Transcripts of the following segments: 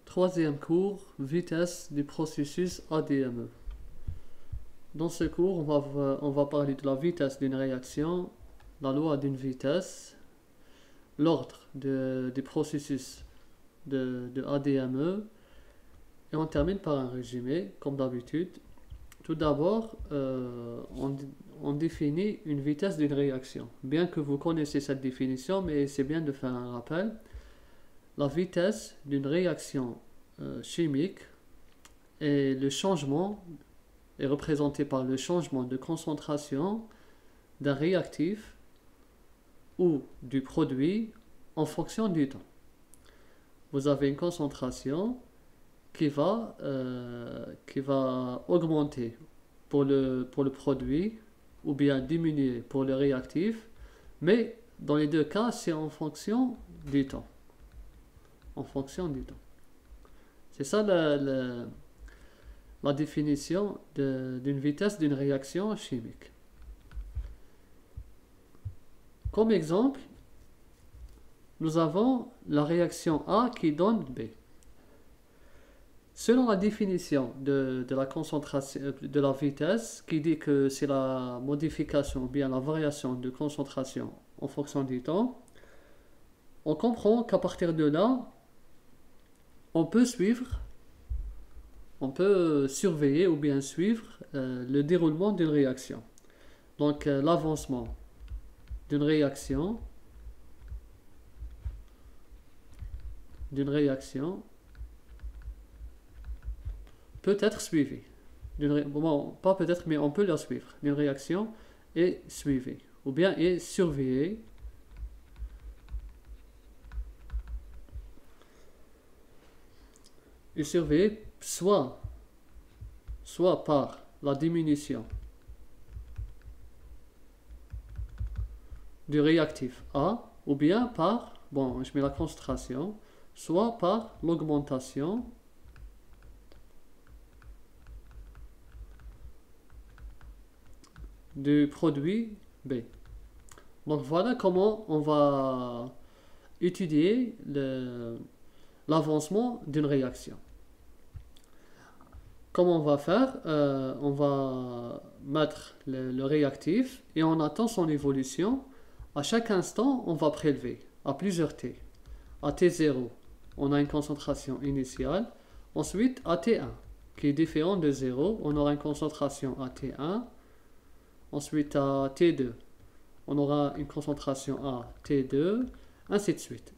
Troisième cours, vitesse du processus ADME. Dans ce cours, on va parler de la vitesse d'une réaction, la loi d'une vitesse, l'ordre du processus de ADME, et on termine par un résumé, comme d'habitude. Tout d'abord, on définit une vitesse d'une réaction. Bien que vous connaissez cette définition, mais c'est bien de faire un rappel. La vitesse d'une réaction chimique est représenté par le changement de concentration d'un réactif ou du produit en fonction du temps. Vous avez une concentration qui va augmenter pour le produit ou bien diminuer pour le réactif, mais dans les deux cas, c'est en fonction du temps. En fonction du temps. C'est ça la définition d'une vitesse d'une réaction chimique. Comme exemple, nous avons la réaction A qui donne B. Selon la définition de la concentration de la vitesse, qui dit que c'est la modification ou bien la variation de concentration en fonction du temps, on comprend qu'à partir de là, on peut surveiller ou bien suivre le déroulement d'une réaction. Donc l'avancement d'une réaction peut être suivi. Bon, pas peut-être, mais on peut la suivre. Une réaction est suivie, ou bien est surveillée. Et surveillée soit par la diminution du réactif A, ou bien par, bon, je mets la concentration, soit par l'augmentation du produit B. Donc voilà comment on va étudier l'avancement d'une réaction. Comment on va faire? On va mettre le réactif et on attend son évolution. À chaque instant, on va prélever à plusieurs T. À T0, on a une concentration initiale. Ensuite, à T1, qui est différent de 0, on aura une concentration à T1. Ensuite, à T2, on aura une concentration à T2, ainsi de suite.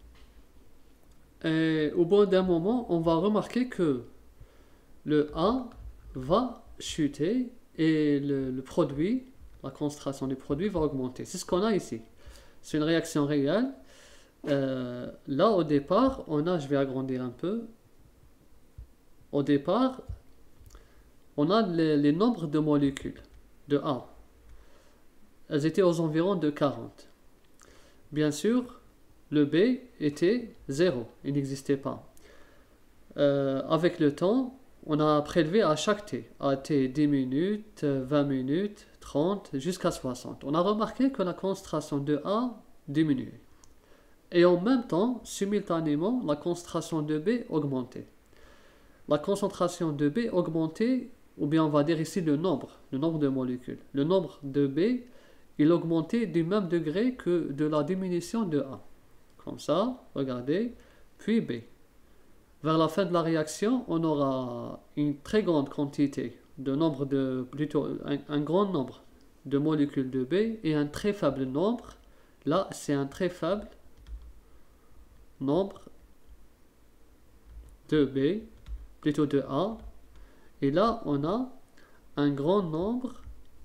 Et au bout d'un moment, on va remarquer que le A va chuter et le produit, la concentration du produit va augmenter. C'est ce qu'on a ici. C'est une réaction réelle. Là, au départ, je vais agrandir un peu. Au départ, on a les nombres de molécules de A. Elles étaient aux environs de 40. Bien sûr, le B était 0. Il n'existait pas. Avec le temps, on a prélevé à chaque T. À T 10 minutes, 20 minutes, 30, jusqu'à 60. On a remarqué que la concentration de A diminuait. Et en même temps, simultanément, la concentration de B augmentait. La concentration de B augmentait, ou bien on va dire ici le nombre de molécules. Le nombre de B, il augmentait du même degré que de la diminution de A. Comme ça, regardez, puis B. Vers la fin de la réaction, on aura une très grande quantité plutôt un grand nombre de molécules de B et un très faible nombre. Là, c'est un très faible nombre de B, plutôt de A. Et là, on a un grand nombre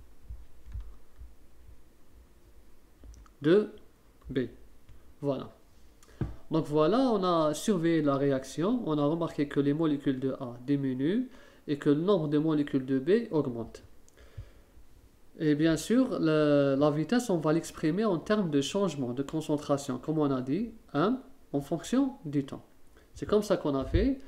de B. Voilà. Donc voilà, on a surveillé la réaction, on a remarqué que les molécules de A diminuent et que le nombre de molécules de B augmente. Et bien sûr, la vitesse, on va l'exprimer en termes de changement de concentration, comme on a dit, en fonction du temps. C'est comme ça qu'on a fait.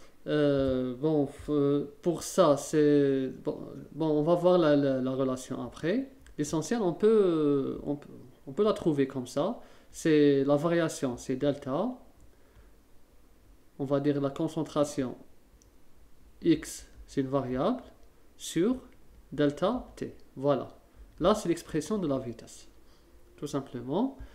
Pour ça, on va voir la relation après. L'essentiel, on peut la trouver comme ça. C'est la variation, c'est delta on va dire la concentration X, c'est une variable, sur delta T. Voilà. Là, c'est l'expression de la vitesse. Tout simplement.